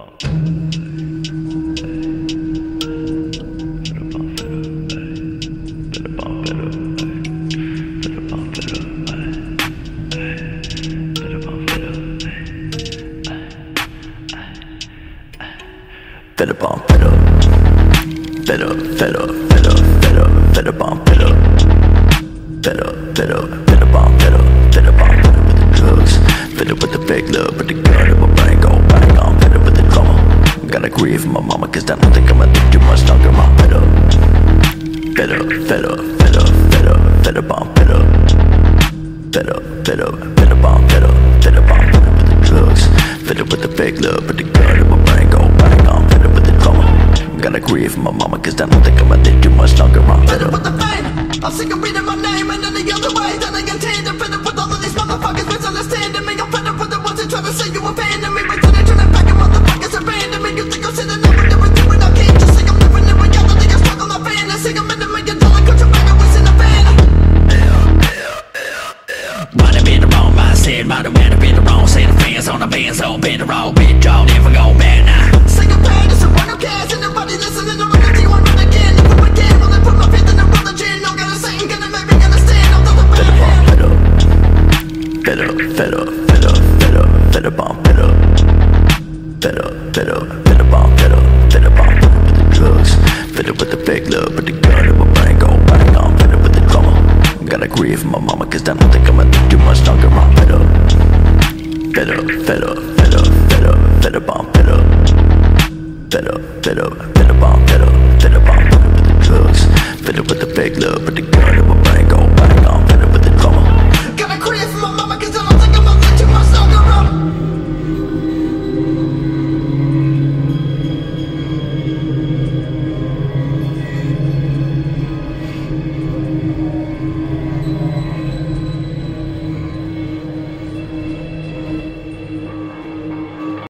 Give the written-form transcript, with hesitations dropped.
Fed up on fed up, fed up, fed up, fed up, fed up, fed up on fed up, fed up, fed up, fed up on fed up, fed up on fed up with the drugs, fed up with the fake love, with the gun in my brain go bang on, fed up with the drama. Gotta grieve my mama 'cause I don't think I'ma live too much longer. I'm fed up, fed up, fed up, fed up, fed up, fed up on fed up, fed up, fed up, fed up on fed up, fed up on fed up with the drugs, fed up with the fake love, with the gun in my brain go bang on, fed up with the drama. Gotta grieve my mama 'cause I don't think I'ma live too much longer. I'm fed up with the pain. I'm sick of reading my name and any other way that I contain. I'm fed up with all of these motherfuckers misunderstanding me. I'm fed up with the ones that try to say you abandoned me. But then they turn it back and motherfuckers abandon me. You think I'm sitting up and never doing I can't just think I'm living in reality. I struggle, I fantasy. I'm in a $1 million country back, I was in a van. Might have been the wrong mindset, might have been the wrong set of fans on the bands, all been the wrong bit, y'all never go back now. Sing a bad, it's a one who cares, and nobody listening to what I want again. If I can, will I put my faith in the religion? No gotta say, I'm gonna make me understand. I'm the bad. Fed up, fed up, fed up, fed up, fed up, fed up on fed up, fed up, fed up, fed up on fed up, fed up on fed up with the drugs, fed up with the fake love, with the gun in my brain go bang on, fed up with the drama. Gotta grieve my mama 'cause I don't think I'ma live too much longer. I'm fed up, fed up, fed up, fed up, fed up, fed up on fed up, fed up, fed up, fed up on fed up, fed up on fed up with the drugs, fed up with the fake love, with the gun in my brain go bang on.